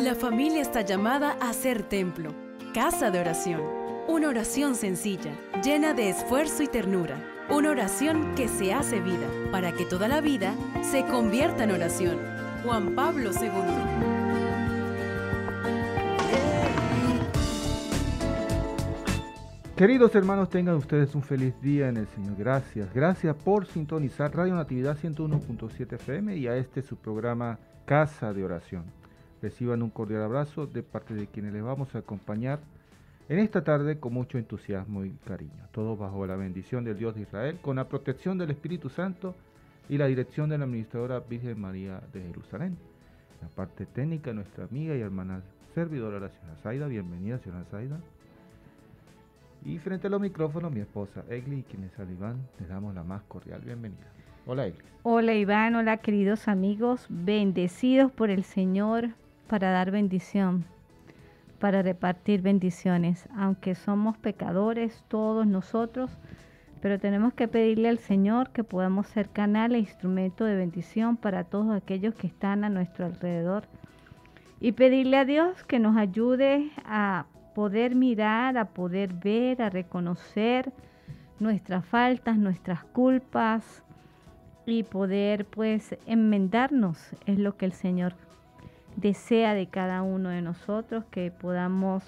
La familia está llamada a ser templo, casa de oración. Una oración sencilla, llena de esfuerzo y ternura. Una oración que se hace vida, para que toda la vida se convierta en oración. Juan Pablo II. Queridos hermanos, tengan ustedes un feliz día en el Señor. Gracias por sintonizar Radio Natividad 101.7 FM y a su programa Casa de Oración. Reciban un cordial abrazo de parte de quienes les vamos a acompañar en esta tarde con mucho entusiasmo y cariño. Todos bajo la bendición del Dios de Israel, con la protección del Espíritu Santo y la dirección de la Administradora Virgen María de Jerusalén. La parte técnica, nuestra amiga y hermana servidora, la señora Zaida. Bienvenida, señora Zaida. Y frente a los micrófonos, mi esposa Egli y quien les habla Iván, les damos la más cordial bienvenida. Hola, Egli. Hola, Iván. Hola, queridos amigos. Bendecidos por el Señor para dar bendición, para repartir bendiciones. Aunque somos pecadores todos nosotros, pero tenemos que pedirle al Señor que podamos ser canal e instrumento de bendición para todos aquellos que están a nuestro alrededor. Y pedirle a Dios que nos ayude a poder mirar, a poder ver, a reconocer nuestras faltas, nuestras culpas y poder pues enmendarnos. Es lo que el Señor desea de cada uno de nosotros, que podamos,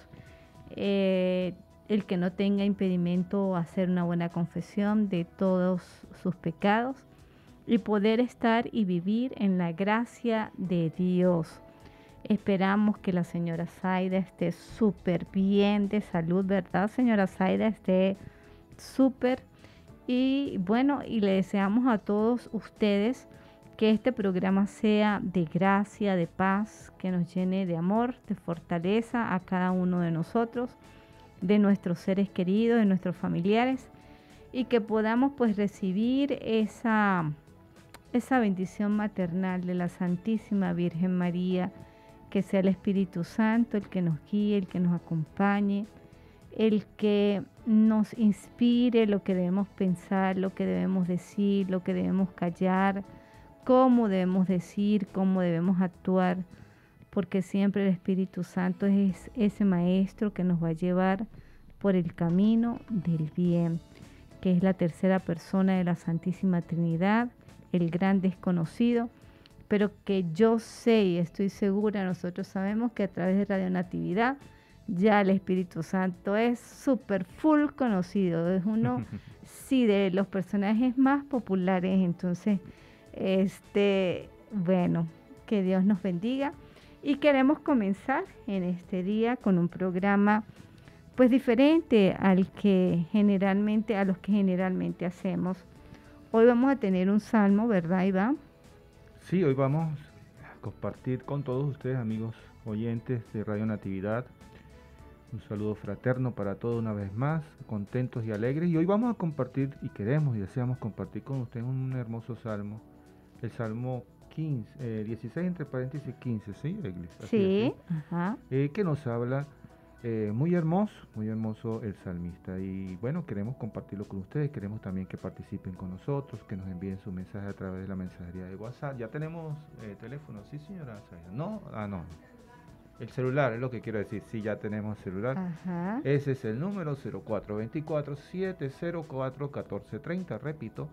el que no tenga impedimento, hacer una buena confesión de todos sus pecados y poder estar y vivir en la gracia de Dios. Esperamos que la señora Zaida esté súper bien de salud, ¿verdad, señora Zaida? Esté súper. Y bueno, y le deseamos a todos ustedes que este programa sea de gracia, de paz, que nos llene de amor, de fortaleza a cada uno de nosotros, de nuestros seres queridos, de nuestros familiares, y que podamos pues recibir esa bendición maternal de la Santísima Virgen María, que sea el Espíritu Santo el que nos guíe, el que nos acompañe, el que nos inspire lo que debemos pensar, lo que debemos decir, lo que debemos callar, cómo debemos decir, cómo debemos actuar, porque siempre el Espíritu Santo es ese maestro que nos va a llevar por el camino del bien, que es la tercera persona de la Santísima Trinidad, el gran desconocido, pero que yo sé y estoy segura, nosotros sabemos que a través de Radio Natividad ya el Espíritu Santo es súper full conocido, es uno sí de los personajes más populares. Entonces, bueno, que Dios nos bendiga y queremos comenzar en este día con un programa pues diferente a los que generalmente hacemos. Hoy vamos a tener un salmo, ¿verdad, Iván? Sí, hoy vamos a compartir con todos ustedes, amigos oyentes de Radio Natividad, un saludo fraterno para todos una vez más, contentos y alegres. Y hoy vamos a compartir, y queremos y deseamos compartir con ustedes un hermoso salmo, el Salmo 16 entre paréntesis 15, ¿sí, Iglesia? Sí, ajá. Que nos habla, muy hermoso el salmista. Y bueno, queremos compartirlo con ustedes, queremos también que participen con nosotros, que nos envíen su mensaje a través de la mensajería de WhatsApp. Ya tenemos teléfono, ¿sí, señora? ¿No? No. El celular es lo que quiero decir, sí, ya tenemos celular. Ajá. Ese es el número 0424-704-1430, repito,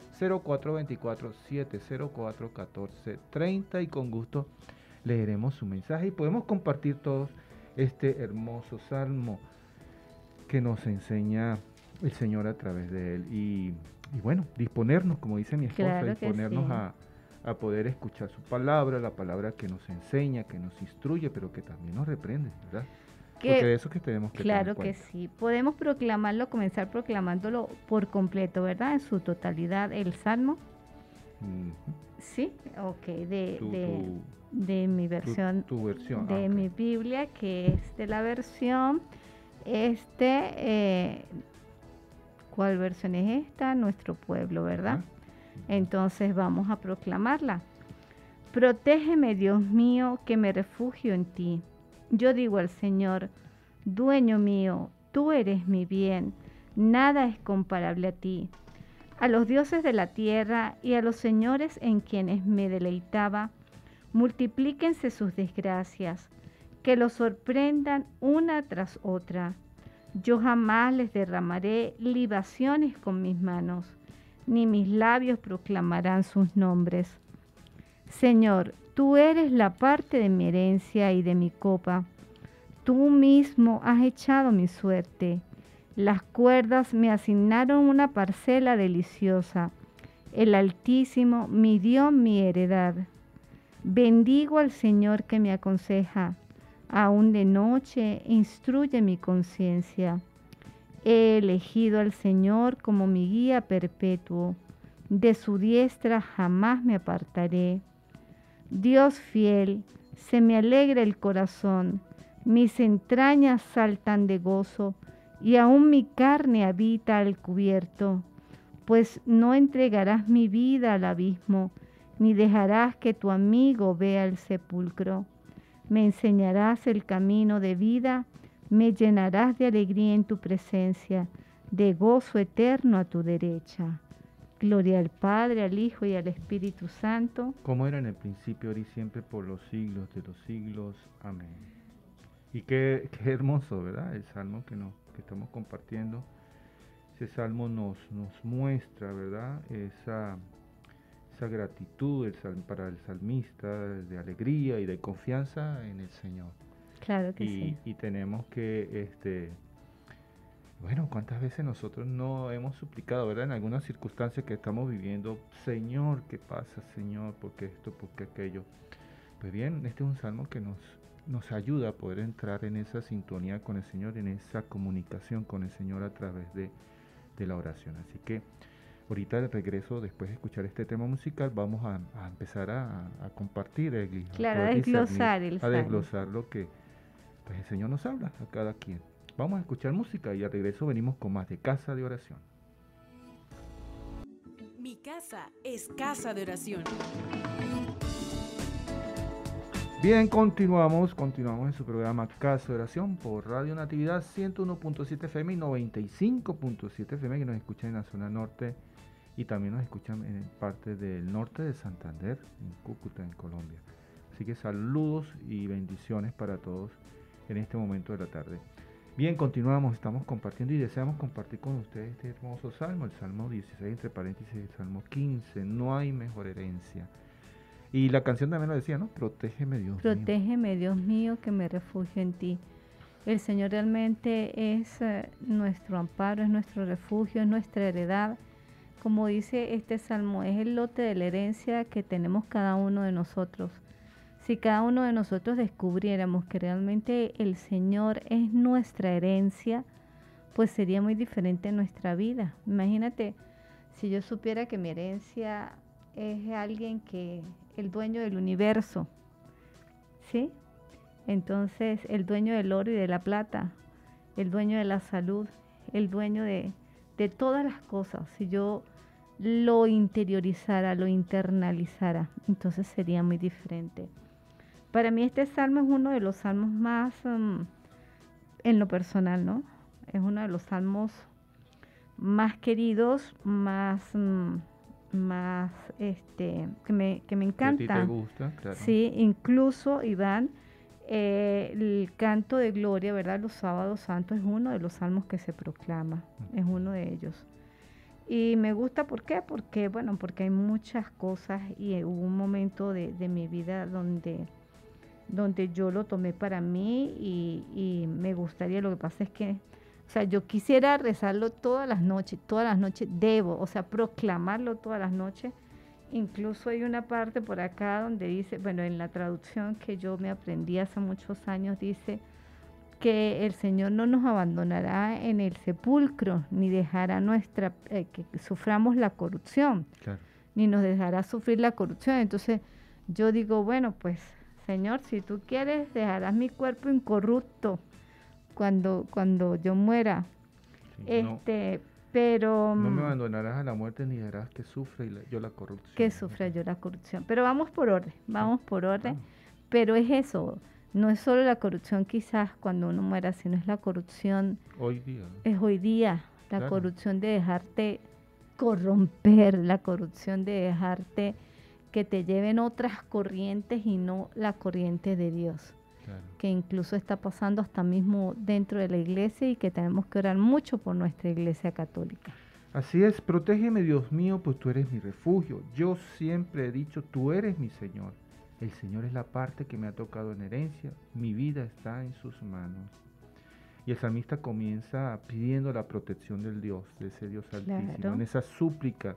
0424-704-1430, y con gusto leeremos su mensaje y podemos compartir todos este hermoso salmo que nos enseña el Señor a través de él. Y bueno, disponernos, como dice mi esposa, claro, disponernos sí, a poder escuchar su palabra, la palabra que nos enseña, que nos instruye, pero que también nos reprende, ¿verdad? Porque de eso que tenemos que claro tener que sí, podemos proclamarlo, comenzar proclamándolo por completo, ¿verdad? En su totalidad, el salmo. Sí, ok, de mi versión, tu versión, de mi Biblia, que es de la versión, ¿cuál versión es esta? Nuestro pueblo, ¿verdad? Entonces vamos a proclamarla. Protégeme, Dios mío, que me refugio en ti. Yo digo al Señor, dueño mío, tú eres mi bien, nada es comparable a ti. A los dioses de la tierra y a los señores en quienes me deleitaba, multiplíquense sus desgracias. que los sorprendan una tras otra. Yo jamás les derramaré libaciones con mis manos, ni mis labios proclamarán sus nombres. Señor, tú eres la parte de mi herencia y de mi copa. Tú mismo has echado mi suerte. Las cuerdas me asignaron una parcela deliciosa. El Altísimo midió mi heredad. Bendigo al Señor que me aconseja. Aún de noche instruye mi conciencia. He elegido al Señor como mi guía perpetuo. De su diestra jamás me apartaré. Dios fiel, se me alegra el corazón, mis entrañas saltan de gozo, y aún mi carne habita al cubierto, pues no entregarás mi vida al abismo, ni dejarás que tu amigo vea el sepulcro. Me enseñarás el camino de vida, me llenarás de alegría en tu presencia, de gozo eterno a tu derecha. Gloria al Padre, al Hijo y al Espíritu Santo. Como era en el principio, ahora y siempre, por los siglos de los siglos. Amén. Y qué hermoso, ¿verdad? El salmo que estamos compartiendo. Ese salmo nos muestra, ¿verdad? Esa gratitud para el salmista, de alegría y de confianza en el Señor. Claro que sí. Y tenemos que, bueno, ¿cuántas veces nosotros no hemos suplicado, verdad? En algunas circunstancias que estamos viviendo, Señor, ¿qué pasa, Señor? ¿Por qué esto? ¿Por qué aquello? Pues bien, este es un salmo que nos ayuda a poder entrar en esa sintonía con el Señor, en esa comunicación con el Señor a través de la oración. Así que ahorita de regreso, después de escuchar este tema musical, vamos a empezar a compartir, claro, a desglosar el salmo. A desglosar lo que pues, el Señor nos habla a cada quien. Vamos a escuchar música y al regreso venimos con más de Casa de Oración. Mi casa es casa de oración. Bien, continuamos en su programa Casa de Oración por Radio Natividad 101.7 FM y 95.7 FM, que nos escuchan en la zona norte y también nos escuchan en parte del norte de Santander, en Cúcuta, en Colombia. Así que saludos y bendiciones para todos en este momento de la tarde. Bien, continuamos, estamos compartiendo y deseamos compartir con ustedes este hermoso salmo, el Salmo 16, entre paréntesis, el Salmo 15, no hay mejor herencia. Y la canción también lo decía, ¿no? Protégeme, Dios mío. Protégeme, Dios mío, que me refugio en ti. El Señor realmente es nuestro amparo, es nuestro refugio, es nuestra heredad. Como dice este salmo, es el lote de la herencia que tenemos cada uno de nosotros. Si cada uno de nosotros descubriéramos que realmente el Señor es nuestra herencia, pues sería muy diferente nuestra vida. Imagínate, si yo supiera que mi herencia es alguien que, el dueño del universo, ¿sí? Entonces, el dueño del oro y de la plata, el dueño de la salud, el dueño de todas las cosas, si yo lo interiorizara, lo internalizara, entonces sería muy diferente. Para mí este salmo es uno de los salmos más, en lo personal, ¿no? Es uno de los salmos más queridos, más que me encantan. ¿A ti te gusta? Claro. Sí, incluso, Iván, el canto de gloria, ¿verdad? Los sábados santos es uno de los salmos que se proclama, es uno de ellos. Y me gusta, ¿por qué? Porque hay muchas cosas y hubo un momento de mi vida donde yo lo tomé para mí y me gustaría, lo que pasa es que, o sea, yo quisiera rezarlo todas las noches debo, o sea, proclamarlo todas las noches. Incluso hay una parte por acá donde dice, bueno, en la traducción que yo me aprendí hace muchos años, dice que el Señor no nos abandonará en el sepulcro, ni dejará que suframos la corrupción, claro, ni nos dejará sufrir la corrupción. Entonces yo digo, bueno, pues Señor, si tú quieres, dejarás mi cuerpo incorrupto cuando yo muera. Sí, pero no me abandonarás a la muerte ni dejarás que sufra yo la corrupción. Que sufra yo la corrupción. Pero vamos por orden. Pero es eso, no es solo la corrupción quizás cuando uno muera, sino es la corrupción hoy día. Es hoy día, la claro, corrupción de dejarte corromper, la corrupción de dejarte que te lleven otras corrientes y no la corriente de Dios. Claro. que incluso está pasando hasta mismo dentro de la iglesia y que tenemos que orar mucho por nuestra iglesia católica. Así es, protégeme Dios mío, pues tú eres mi refugio. Yo siempre he dicho, tú eres mi Señor. El Señor es la parte que me ha tocado en herencia, mi vida está en sus manos. Y el salmista comienza pidiendo la protección del Dios, de ese Dios altísimo, Claro. en esa súplica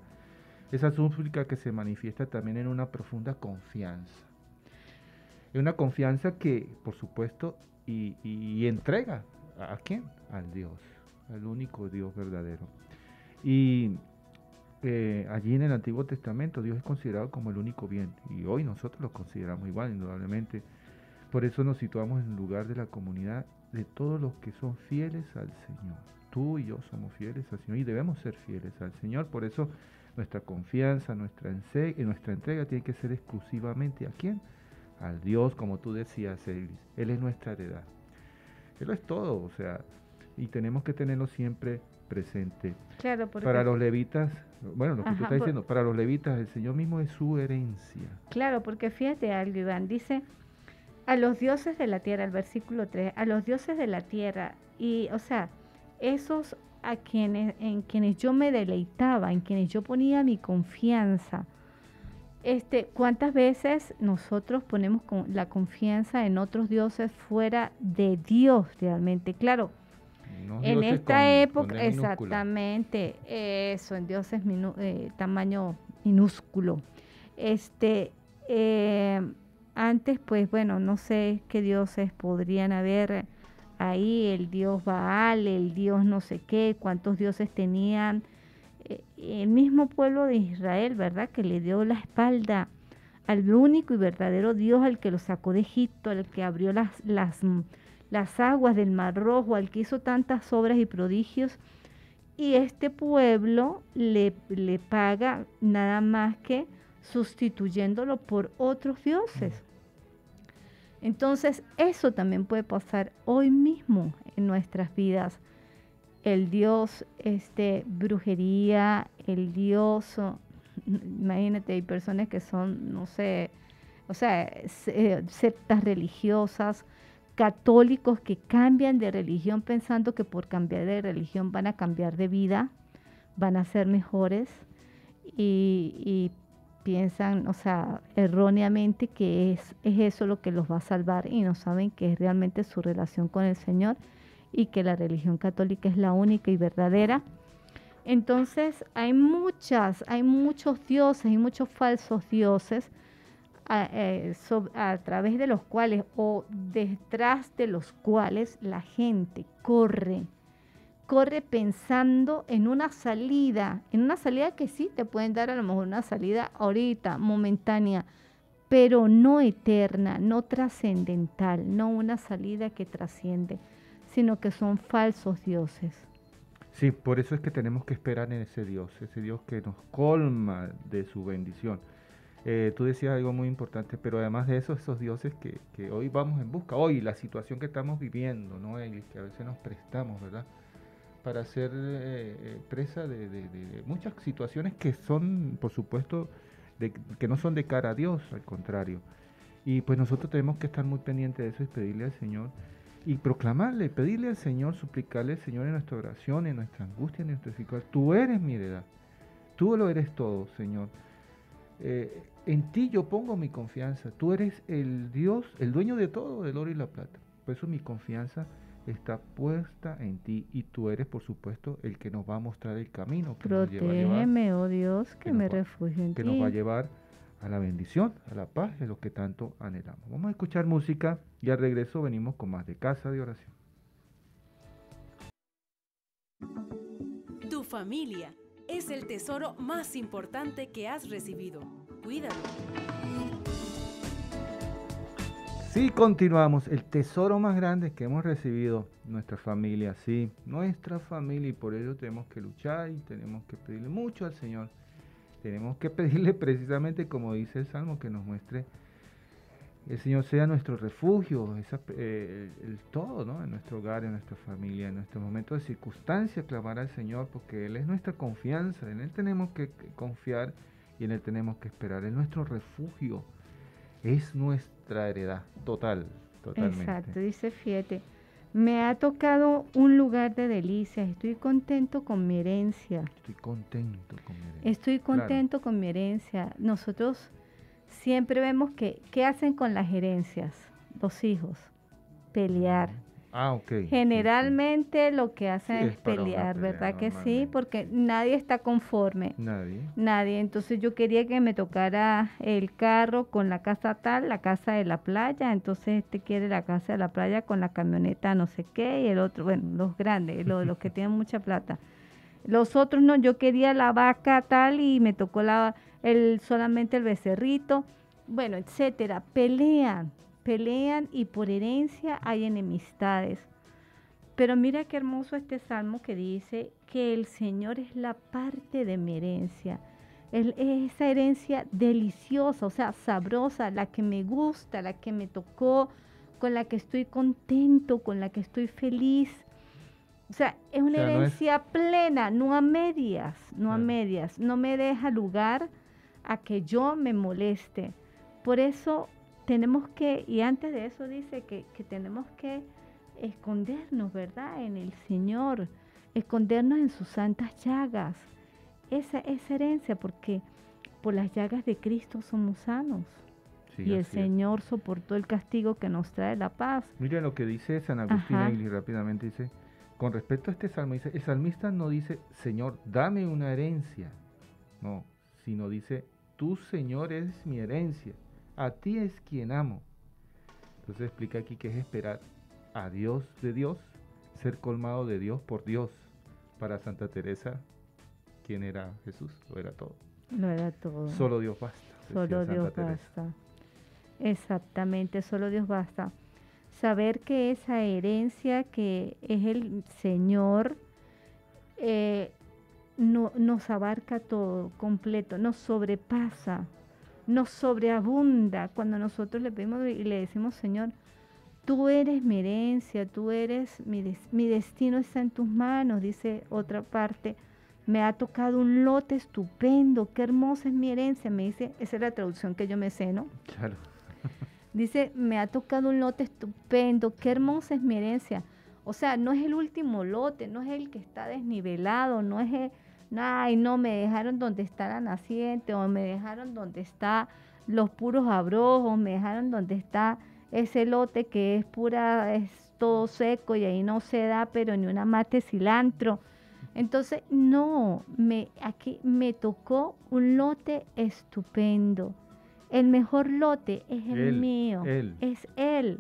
que se manifiesta también en una profunda confianza. Es una confianza que, por supuesto, y entrega, ¿a quién? Al Dios, al único Dios verdadero. Y allí en el Antiguo Testamento Dios es considerado como el único bien, y hoy nosotros lo consideramos igual, indudablemente. Por eso nos situamos en el lugar de la comunidad de todos los que son fieles al Señor. Tú y yo somos fieles al Señor y debemos ser fieles al Señor. Por eso nuestra confianza, nuestra entrega tiene que ser exclusivamente ¿a quién? Al Dios, como tú decías, Él es nuestra heredad. Él es todo, o sea, y tenemos que tenerlo siempre presente. Claro, porque Para los levitas, bueno, lo que tú Ajá, estás diciendo, para los levitas el Señor mismo es su herencia. claro, porque fíjate algo, Iván, dice a los dioses de la tierra, el versículo 3, a los dioses de la tierra, y o sea, esos en quienes yo me deleitaba, en quienes yo ponía mi confianza. ¿Cuántas veces nosotros ponemos la confianza en otros dioses fuera de Dios realmente? Claro, Unos en dioses esta con época, D minúscula. exactamente, eso, en dioses tamaño minúsculo. Este, antes, pues bueno, no sé qué dioses podrían haber ahí, el dios Baal, el dios no sé qué, cuántos dioses tenían. El mismo pueblo de Israel, ¿verdad? Que le dio la espalda al único y verdadero Dios, al que lo sacó de Egipto, al que abrió las aguas del Mar Rojo, al que hizo tantas obras y prodigios. Y este pueblo le paga nada más que sustituyéndolo por otros dioses. Entonces, eso también puede pasar hoy mismo en nuestras vidas. El dios brujería, el dios, imagínate, hay personas que son, no sé, o sea, sectas religiosas, católicos que cambian de religión pensando que por cambiar de religión van a cambiar de vida, van a ser mejores y piensan, o sea, erróneamente que es eso lo que los va a salvar y no saben que es realmente su relación con el Señor y que la religión católica es la única y verdadera. Entonces hay muchos dioses, hay muchos falsos dioses a través de los cuales o detrás de los cuales la gente corre pensando en una salida que sí te pueden dar a lo mejor una salida ahorita, momentánea, pero no eterna, no trascendental, no una salida que trasciende, sino que son falsos dioses. Sí, por eso es que tenemos que esperar en ese Dios que nos colma de su bendición. Tú decías algo muy importante, pero además de eso, esos dioses que hoy vamos en busca, hoy la situación que estamos viviendo, ¿no? Que a veces nos prestamos, ¿verdad? Para ser presa de muchas situaciones que son, por supuesto, que no son de cara a Dios, al contrario. Y pues nosotros tenemos que estar muy pendientes de eso y pedirle al Señor y proclamarle, pedirle al Señor, suplicarle al Señor en nuestra oración, en nuestra angustia, en nuestra dificultad. Tú eres mi heredad, tú lo eres todo, Señor. En ti yo pongo mi confianza, tú eres el Dios, el dueño de todo, del oro y la plata. Por eso mi confianza está puesta en ti y tú eres, por supuesto, el que nos va a mostrar el camino. Protégeme, oh Dios, que me refugio en ti. Que nos va a llevar a la bendición, a la paz, de lo que tanto anhelamos. Vamos a escuchar música y al regreso venimos con más de Casa de Oración. Tu familia es el tesoro más importante que has recibido. Cuídalo. Sí, continuamos. El tesoro más grande que hemos recibido, nuestra familia, sí, nuestra familia, y por ello tenemos que luchar y tenemos que pedirle mucho al Señor. Tenemos que pedirle precisamente, como dice el Salmo, que nos muestre, el Señor sea nuestro refugio, el todo, ¿no? En nuestro hogar, en nuestra familia, en nuestro momento de circunstancia, clamar al Señor, porque Él es nuestra confianza, en Él tenemos que confiar y en Él tenemos que esperar, es nuestro refugio. Es nuestra heredad total. totalmente. Exacto, dice, fíjate, me ha tocado un lugar de delicias, estoy contento con mi herencia. Estoy contento con mi herencia. Estoy contento con mi herencia. Nosotros siempre vemos que, ¿qué hacen con las herencias? Los hijos, pelear. Ok. Generalmente lo que hacen Sí, es es para una pelear, pelea, ¿verdad que sí? normalmente. Porque nadie está conforme. Nadie. Nadie. Entonces yo quería que me tocara el carro con la casa tal, la casa de la playa. Entonces este quiere la casa de la playa con la camioneta no sé qué y el otro, bueno, los grandes, los que tienen mucha plata. Los otros no, yo quería la vaca tal y me tocó solamente el becerrito. Bueno, etcétera. Pelean y por herencia hay enemistades. Pero mira qué hermoso este salmo que dice que el Señor es la parte de mi herencia. Es esa herencia deliciosa, o sea, sabrosa, la que me gusta, la que me tocó, con la que estoy contento, con la que estoy feliz. O sea, es una herencia plena, no a medias, no a medias. No me deja lugar a que yo me moleste. Por eso tenemos que, y antes de eso dice que tenemos que escondernos, ¿verdad? En el Señor, escondernos en sus santas llagas. Esa herencia, porque por las llagas de Cristo somos sanos. Sí, y el Señor soportó el castigo que nos trae la paz. Mira lo que dice San Agustín Egli rápidamente, dice, con respecto a este salmo, dice, el salmista no dice, Señor, dame una herencia, no, sino dice, tú, Señor, eres mi herencia, a ti es quien amo. Entonces explica aquí que es esperar a Dios de Dios, ser colmado de Dios por Dios. Para Santa Teresa, ¿quién era Jesús? Lo era todo. Lo era todo. Solo Dios basta. Solo Dios basta. Exactamente, solo Dios basta. Saber que esa herencia que es el Señor nos abarca todo, completo, nos sobrepasa, nos sobreabunda cuando nosotros le pedimos y le decimos, Señor, tú eres mi herencia, tú eres mi destino está en tus manos, dice otra parte. Me ha tocado un lote estupendo, qué hermosa es mi herencia, me dice, esa es la traducción que yo me sé, ¿no? Claro. Dice, me ha tocado un lote estupendo, qué hermosa es mi herencia. O sea, no es el último lote, no es el que está desnivelado, no es ay, no, me dejaron donde está la naciente, o me dejaron donde está los puros abrojos, me dejaron donde está ese lote que es todo seco y ahí no se da, pero ni una mate cilantro. Entonces, no, aquí me tocó un lote estupendo. El mejor lote es el mío, es él.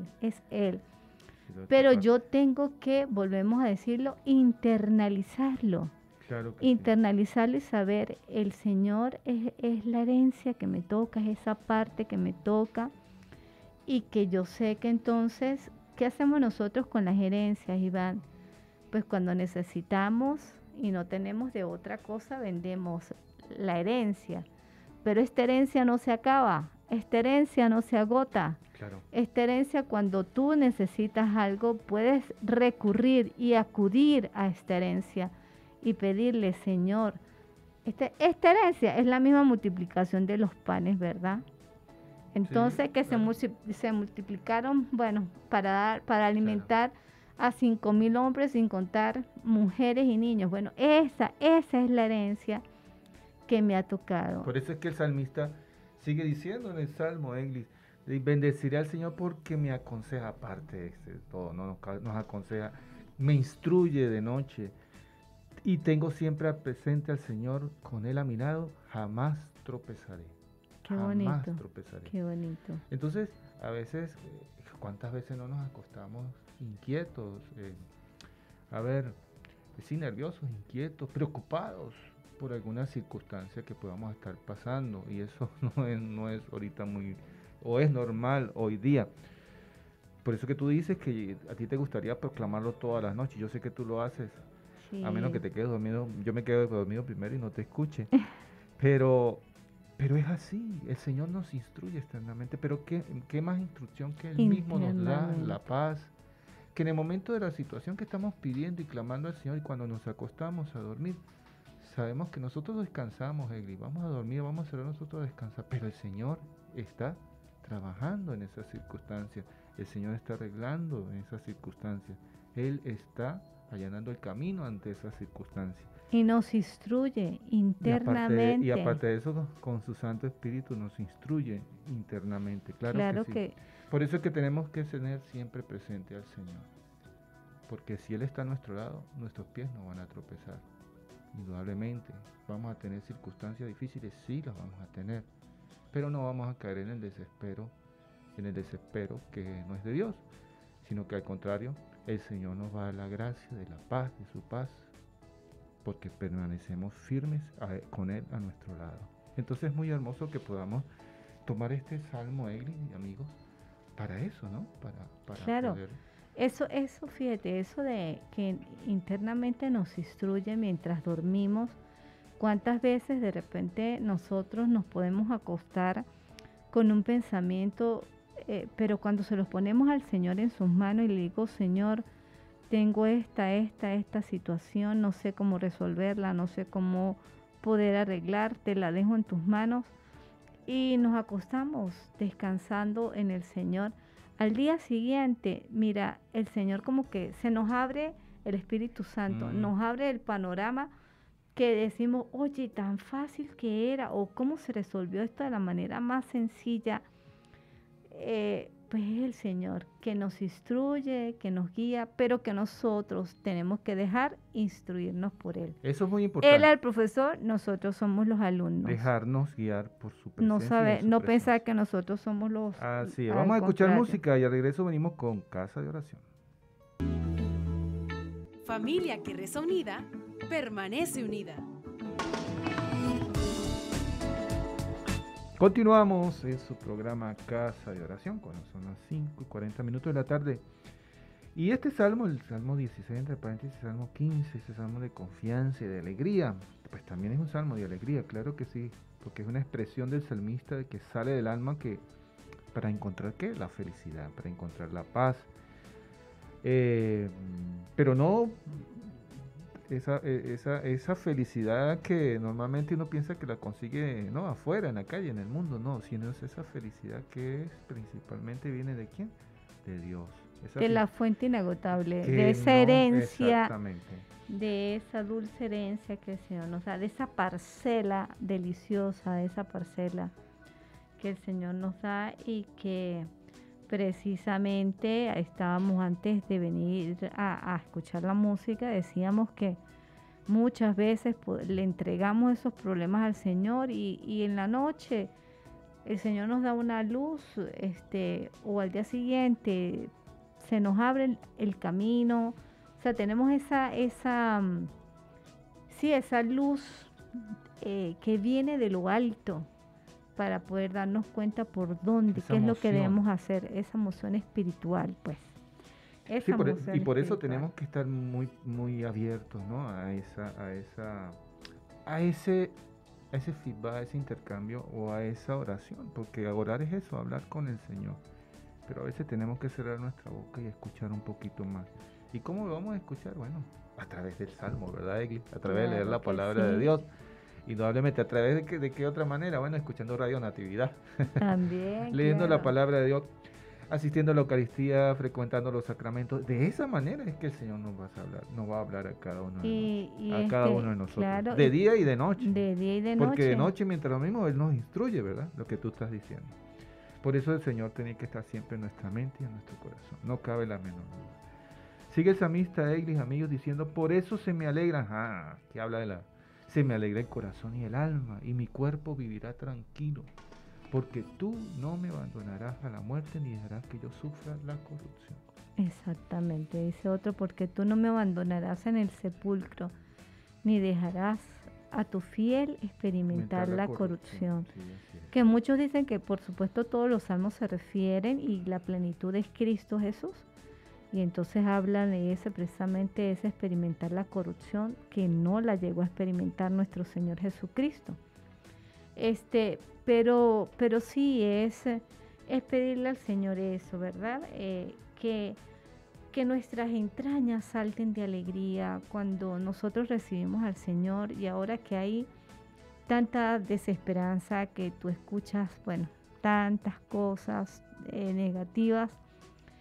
Pero yo tengo que, volvemos a decirlo, internalizarlo. Claro que internalizarlo y saber, el Señor es la herencia que me toca, es esa parte que me toca. Y que yo sé que entonces, ¿qué hacemos nosotros con las herencias, Iván? Pues cuando necesitamos y no tenemos de otra cosa, vendemos la herencia. Pero esta herencia no se acaba, esta herencia no se agota. Claro. Esta herencia, cuando tú necesitas algo, puedes recurrir y acudir a esta herencia y pedirle, Señor, esta herencia es la misma multiplicación de los panes, ¿verdad? Entonces, sí, que claro, se multiplicaron, bueno, para alimentar a 5,000 hombres, sin contar mujeres y niños. Bueno, esa es la herencia que me ha tocado. Por eso es que el salmista sigue diciendo en el Salmo, Eglis, bendeciré al Señor porque me aconseja, aparte de todo, ¿no? Nos aconseja, me instruye de noche y tengo siempre presente al Señor, con Él a mi lado, jamás tropezaré. Qué bonito, tropezaré. Qué bonito. Entonces, a veces, ¿cuántas veces no nos acostamos inquietos? Sí, nerviosos, inquietos, preocupados por alguna circunstancia que podamos estar pasando, y eso no es ahorita o es normal hoy día. Por eso que tú dices que a ti te gustaría proclamarlo todas las noches. Yo sé que tú lo haces, sí, a menos que te quedes dormido. Yo me quedo dormido primero y no te escuche. Pero es así, el Señor nos instruye externamente, pero ¿qué más instrucción que Él mismo nos da, la paz? Que en el momento de la situación que estamos pidiendo y clamando al Señor, y cuando nos acostamos a dormir, sabemos que nosotros descansamos, Egli, vamos a dormir, vamos a hacer nosotros descansar, pero el Señor está trabajando en esas circunstancias. El Señor está arreglando esas circunstancias. Él está allanando el camino ante esas circunstancias. Y nos instruye internamente. Y aparte de eso, con su Santo Espíritu nos instruye internamente. Claro que sí. Por eso es que tenemos que tener siempre presente al Señor. Porque si Él está a nuestro lado, nuestros pies no van a tropezar. Indudablemente, vamos a tener circunstancias difíciles, sí las vamos a tener. Pero no vamos a caer en el desespero que no es de Dios, sino que al contrario, el Señor nos va a dar la gracia de la paz, de su paz, porque permanecemos firmes con Él a nuestro lado. Entonces es muy hermoso que podamos tomar este salmo, Egli y amigos, para eso, ¿no? Para claro, poder... eso, fíjate, eso de que internamente nos instruye mientras dormimos. ¿Cuántas veces de repente nosotros nos podemos acostar con un pensamiento, pero cuando se los ponemos al Señor en sus manos y le digo, Señor, tengo esta situación, no sé cómo resolverla, no sé cómo poder arreglar, te la dejo en tus manos, y nos acostamos descansando en el Señor. Al día siguiente, mira, el Señor como que se nos abre el Espíritu Santo, nos abre el panorama, que decimos, oye, tan fácil que era, o cómo se resolvió esto de la manera más sencilla. Pues es el Señor que nos instruye, que nos guía, pero que nosotros tenemos que dejar instruirnos por Él. Eso es muy importante. Él es el profesor, nosotros somos los alumnos. Dejarnos guiar por su presencia. No pensar que nosotros somos los... Así es. Vamos a escuchar música y al regreso venimos con Casa de Oración. Familia que reza unida, permanece unida. Continuamos en su programa Casa de Oración, cuando son las 5:40 de la tarde. Y este salmo, el Salmo 16, entre paréntesis, Salmo 15, ese salmo de confianza y de alegría, pues también es un salmo de alegría, claro que sí, porque es una expresión del salmista de que sale del alma que para encontrar ¿qué? La felicidad, para encontrar la paz. Pero no esa felicidad que normalmente uno piensa que la consigue no afuera, en la calle, en el mundo, no, sino es esa felicidad que principalmente viene de ¿quién? De Dios. De la fuente inagotable, de esa herencia, exactamente, de esa dulce herencia que el Señor nos da, de esa parcela deliciosa, de esa parcela que el Señor nos da, y que precisamente estábamos antes de venir a escuchar la música, decíamos que muchas veces le entregamos esos problemas al Señor y en la noche el Señor nos da una luz, o al día siguiente se nos abre el camino, o sea, tenemos esa luz que viene de lo alto, para poder darnos cuenta por dónde, qué es lo que debemos hacer, esa emoción espiritual, pues. Y por eso tenemos que estar muy, muy abiertos, ¿no? a ese feedback, a ese intercambio o a esa oración, porque orar es eso, hablar con el Señor. Pero a veces tenemos que cerrar nuestra boca y escuchar un poquito más. ¿Y cómo lo vamos a escuchar? Bueno, a través del Salmo, ¿verdad, Egli? A través de leer la palabra de Dios. Indudablemente, ¿a través de qué otra manera? Bueno, escuchando Radio Natividad. También. Leyendo la palabra de Dios, asistiendo a la Eucaristía, frecuentando los sacramentos. De esa manera es que el Señor nos va a hablar a cada uno de nosotros. Claro, de día y de noche. De día y de noche. Porque de noche, mientras lo mismo, Él nos instruye, ¿verdad? Lo que tú estás diciendo. Por eso el Señor tiene que estar siempre en nuestra mente y en nuestro corazón. No cabe la menor duda. Sigue el salmista Eglis, amigos, diciendo, por eso se me alegra, que habla de se me alegra el corazón y el alma, y mi cuerpo vivirá tranquilo, porque tú no me abandonarás a la muerte, ni dejarás que yo sufra la corrupción. Exactamente, dice otro, porque tú no me abandonarás en el sepulcro, ni dejarás a tu fiel experimentar la corrupción. Sí, que muchos dicen que por supuesto todos los salmos se refieren y la plenitud es Cristo Jesús, y entonces hablan de ese, precisamente ese experimentar la corrupción que no la llegó a experimentar nuestro Señor Jesucristo. Pero sí es pedirle al Señor eso, ¿verdad? Que nuestras entrañas salten de alegría cuando nosotros recibimos al Señor, y ahora que hay tanta desesperanza, que tú escuchas, bueno, tantas cosas negativas,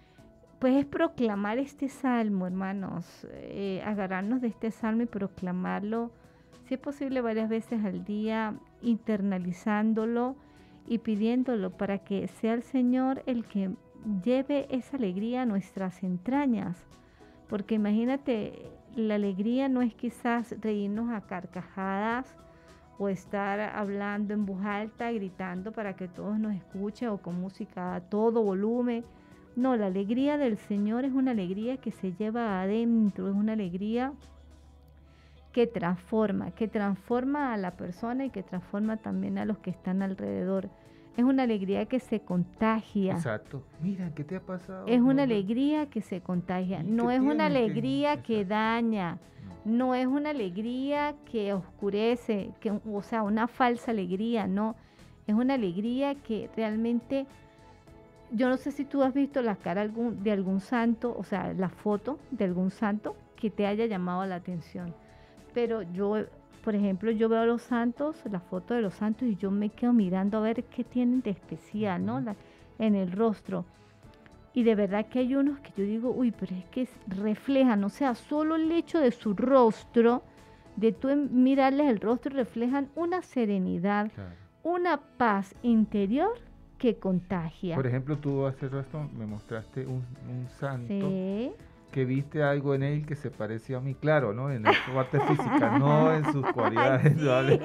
pues es proclamar este salmo, hermanos, agarrarnos de este salmo y proclamarlo, si es posible, varias veces al día, internalizándolo y pidiéndolo para que sea el Señor el que lleve esa alegría a nuestras entrañas. Porque imagínate, la alegría no es quizás reírnos a carcajadas o estar hablando en voz alta, gritando para que todos nos escuchen o con música a todo volumen. No, la alegría del Señor es una alegría que se lleva adentro, es una alegría que transforma a la persona y que transforma también a los que están alrededor. Es una alegría que se contagia. Exacto. Mira, ¿qué te ha pasado? Es una alegría que se contagia. No es una alegría que daña. No es una alegría que oscurece, o sea, una falsa alegría, no. Es una alegría que realmente, yo no sé si tú has visto la cara de algún santo, o sea, la foto de algún santo que te haya llamado la atención. Pero yo, por ejemplo, yo veo a los santos, la foto de los santos, y yo me quedo mirando a ver qué tienen de especial, ¿no? En el rostro. Y de verdad que hay unos que yo digo, uy, pero es que reflejan, o sea, solo el hecho de su rostro, de tú mirarles el rostro, reflejan una serenidad, claro, una paz interior que contagia. Por ejemplo, tú hace rato me mostraste un santo, sí, que viste algo en él que se parecía a mí, claro, ¿no? En su parte física, no en sus cualidades, sí. ¿vale?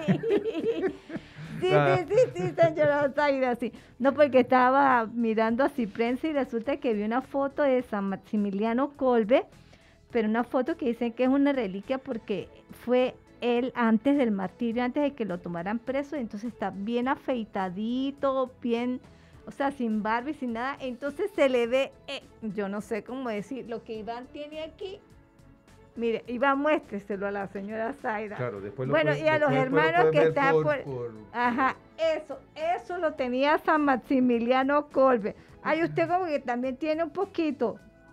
Sí, señor Osaida, sí. No, porque estaba mirando así prensa y resulta que vi una foto de San Maximiliano Kolbe, pero una foto que dicen que es una reliquia porque fue él antes del martirio, antes de que lo tomaran preso, y entonces está bien afeitadito, bien, o sea, sin barba y sin nada, entonces se le ve, yo no sé cómo decir, lo que Iván tiene aquí. Mire, Iván, muéstreselo a la señora Zaida. Claro, después bueno, y a los hermanos que están por... Ajá, eso lo tenía San Maximiliano Kolbe. Ay, usted como que también tiene un poquito.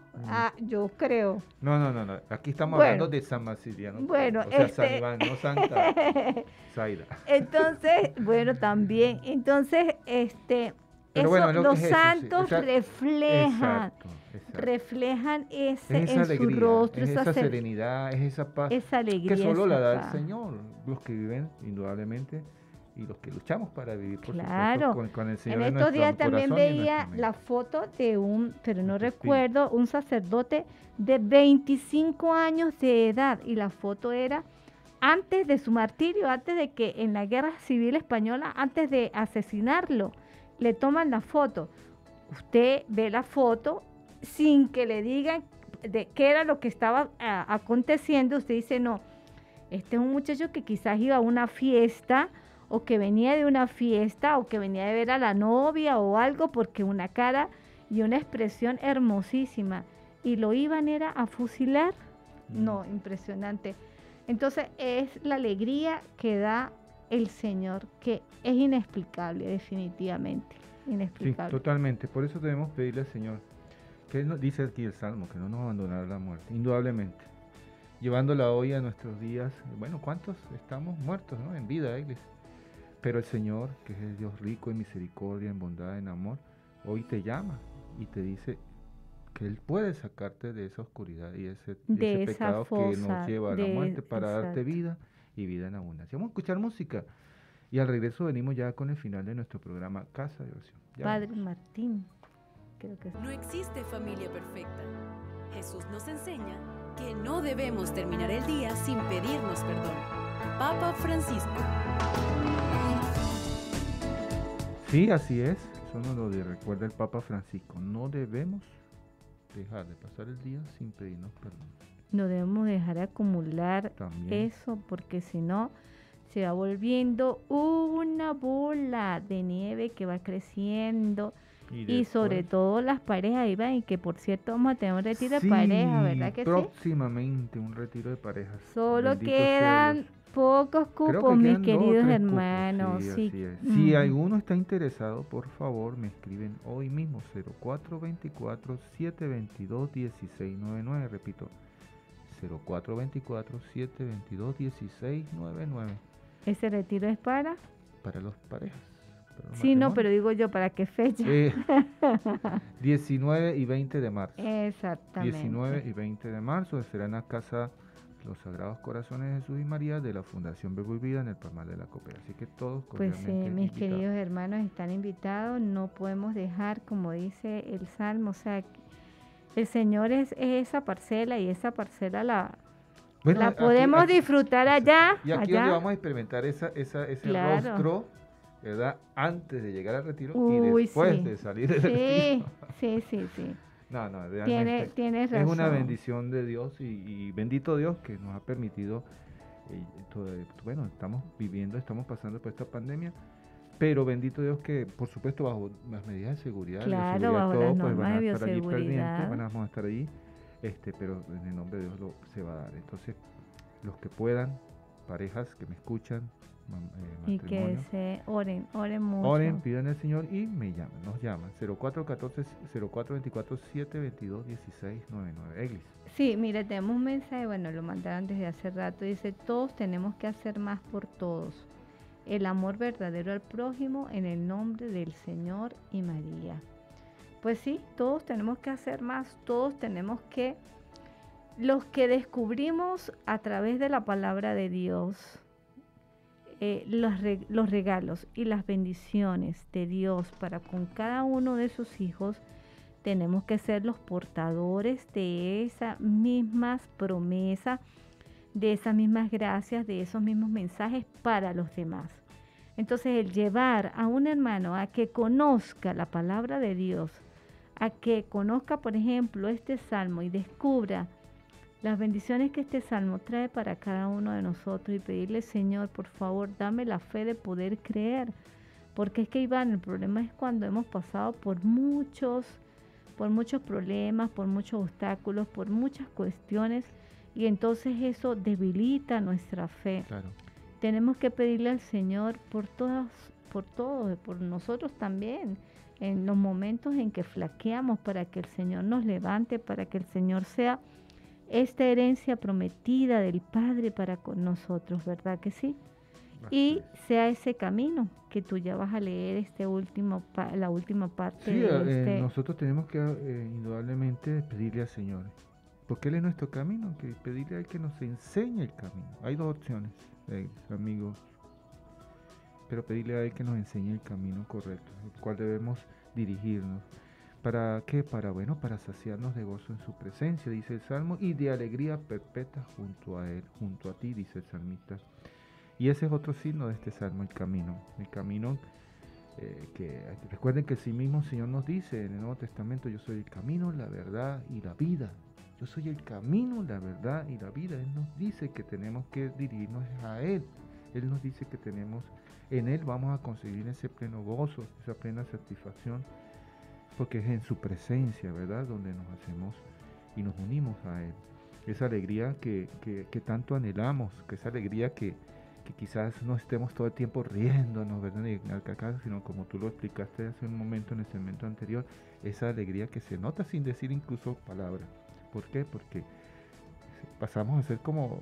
Yo creo. No. Aquí estamos hablando de San Maximiliano. Bueno, o sea, San Iván, no Santa Zaida. Entonces, bueno, también. Entonces, eso, bueno, los santos reflejan. Exacto. Reflejan ese en alegría, su rostro, es esa serenidad, es esa paz, esa alegría, que solo la da el Señor, los que viven indudablemente y los que luchamos para vivir, por supuesto, con el Señor. En estos días también veía la foto de pero no recuerdo, un sacerdote de 25 años de edad, y la foto era antes de su martirio, antes de que en la Guerra Civil Española, antes de asesinarlo, le toman la foto. Usted ve la foto sin que le digan de qué era lo que estaba aconteciendo. Usted dice, no, este es un muchacho que quizás iba a una fiesta, o que venía de una fiesta, o que venía de ver a la novia o algo, porque una cara y una expresión hermosísima, y lo iban era a fusilar. No, impresionante. Entonces es la alegría que da el Señor, que es inexplicable, definitivamente, inexplicable. Sí, totalmente. Por eso debemos pedirle al Señor, que Él nos dice aquí el Salmo, que no nos abandonará la muerte, indudablemente, llevándola hoy a nuestros días. Bueno, ¿cuántos estamos muertos, no? En vida, iglesia. Pero el Señor, que es el Dios rico en misericordia, en bondad, en amor, hoy te llama y te dice que Él puede sacarte de esa oscuridad y ese pecado que nos lleva a la muerte, para darte vida y vida en abundancia. Vamos a escuchar música y al regreso venimos ya con el final de nuestro programa Casa de Oración. Padre Martín, creo que no existe familia perfecta. Jesús nos enseña que no debemos terminar el día sin pedirnos perdón. Papa Francisco. Sí, así es. Eso nos lo recuerda el Papa Francisco. No debemos dejar de pasar el día sin pedirnos perdón. No debemos dejar de acumular eso, porque si no se va volviendo una bola de nieve que va creciendo. Y sobre todo las parejas, Iván, y que por cierto vamos a tener un retiro de pareja, ¿verdad que próximamente un retiro de parejas. Solo bendito quedan pocos cupos, mis queridos hermanos. Sí, así es. Si alguno está interesado, por favor, me escriben hoy mismo, 0424-722-1699. Repito, 0424-722-1699. ¿Ese retiro es para? Para las parejas. Sí, no, pero digo yo, ¿para qué fecha? 19 y 20 de marzo. Exactamente. 19 y 20 de marzo será en la casa Los Sagrados Corazones de Jesús y María de la Fundación Verbo y Vida en el Palmar de la Copera. Así que todos cordialmente invitados. Pues mis queridos hermanos están invitados. No podemos dejar, como dice el Salmo, o sea, el Señor es esa parcela y esa parcela la podemos aquí, disfrutar allá. Y aquí donde vamos a experimentar ese rostro, ¿verdad? Antes de llegar al retiro y después de salir del retiro. Sí. No, realmente tienes razón. Es una bendición de Dios y bendito Dios que nos ha permitido, estamos pasando por esta pandemia, pero bendito Dios que, por supuesto, bajo las medidas de seguridad, claro, bajo las normas de bioseguridad, vamos a estar allí, pero en el nombre de Dios se va a dar. Entonces, los que puedan, parejas que me escuchan, y que se oren mucho. Oren, pidan al Señor y nos llaman. 0414-722-1699. Eglis. Sí, mira, tenemos un mensaje, lo mandaron desde hace rato, dice, todos tenemos que hacer más por todos. El amor verdadero al prójimo en el nombre del Señor y María. Pues sí, todos tenemos que hacer más, todos tenemos que, los que descubrimos a través de la palabra de Dios, los regalos y las bendiciones de Dios para con cada uno de sus hijos, tenemos que ser los portadores de esas mismas promesas, de esas mismas gracias, de esos mismos mensajes para los demás. Entonces, el llevar a un hermano a que conozca la palabra de Dios, a que conozca, por ejemplo, este salmo y descubra las bendiciones que este salmo trae para cada uno de nosotros y pedirle, Señor, por favor, dame la fe de poder creer. Porque es que, Iván, el problema es cuando hemos pasado por muchos problemas, por muchos obstáculos, por muchas cuestiones, y entonces eso debilita nuestra fe. Claro. Tenemos que pedirle al Señor por todos, por nosotros también, en los momentos en que flaqueamos, para que el Señor nos levante, para que el Señor sea esta herencia prometida del Padre para con nosotros, ¿verdad que sí? Y sea ese camino que tú ya vas a leer la última parte. Sí, nosotros tenemos que indudablemente pedirle al Señor, porque Él es nuestro camino, que pedirle a Él que nos enseñe el camino. Hay dos opciones, amigos, pero pedirle a Él que nos enseñe el camino correcto, el cual debemos dirigirnos. ¿Para qué? Para saciarnos de gozo en su presencia, dice el Salmo, y de alegría perpetua junto a Él, junto a ti, dice el salmista. Y ese es otro signo de este Salmo, el camino. El camino que recuerden que sí mismo el Señor nos dice en el Nuevo Testamento, yo soy el camino, la verdad y la vida. Yo soy el camino, la verdad y la vida. Él nos dice que tenemos que dirigirnos a Él. Él nos dice que en Él vamos a conseguir ese pleno gozo, esa plena satisfacción, porque es en su presencia, ¿verdad?, donde nos hacemos y nos unimos a Él. Esa alegría que tanto anhelamos, que esa alegría que quizás no estemos todo el tiempo riéndonos, ¿verdad?, sino como tú lo explicaste hace un momento en el segmento anterior, esa alegría que se nota sin decir incluso palabras. ¿Por qué? Porque se pasa a ser como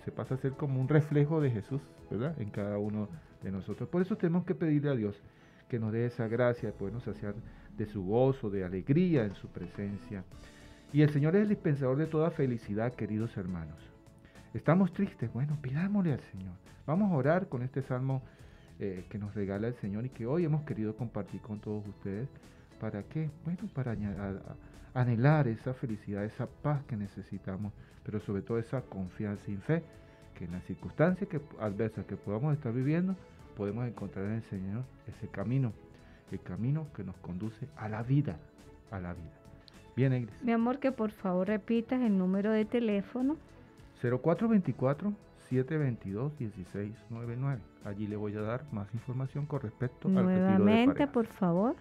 un reflejo de Jesús, ¿verdad?, en cada uno de nosotros. Por eso tenemos que pedirle a Dios que nos dé esa gracia de podernos saciar de su gozo, de alegría en su presencia. Y el Señor es el dispensador de toda felicidad, queridos hermanos. ¿Estamos tristes? Bueno, pidámosle al Señor. Vamos a orar con este salmo que nos regala el Señor y que hoy hemos querido compartir con todos ustedes. ¿Para qué? Bueno, para anhelar esa felicidad, esa paz que necesitamos, pero sobre todo esa confianza y fe, que en las circunstancias adversas que podamos estar viviendo, podemos encontrar en el Señor ese camino, el camino que nos conduce a la vida, Bien, Eglis. Mi amor, que por favor repitas el número de teléfono. 0424-722-1699. Allí le voy a dar más información con respecto al retiro de pareja. Nuevamente, por favor.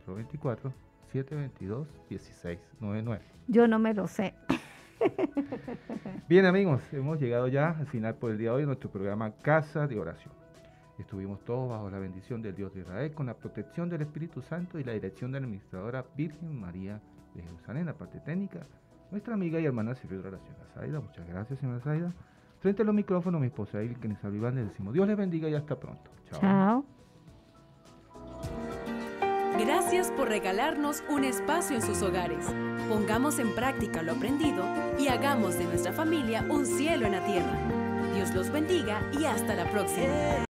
0424-722-1699. Yo no me lo sé. Bien, amigos, hemos llegado ya al final por el día de hoy de nuestro programa Casa de Oración. Estuvimos todos bajo la bendición del Dios de Israel, con la protección del Espíritu Santo y la dirección de la administradora Virgen María de Jerusalén, la parte técnica, nuestra amiga y hermana servidora la señora Zaida. Muchas gracias, señora Zaida. Frente a los micrófonos, mi esposa y quienes hablan, le decimos Dios les bendiga y hasta pronto. Chao. Gracias por regalarnos un espacio en sus hogares. Pongamos en práctica lo aprendido y hagamos de nuestra familia un cielo en la tierra. Dios los bendiga y hasta la próxima.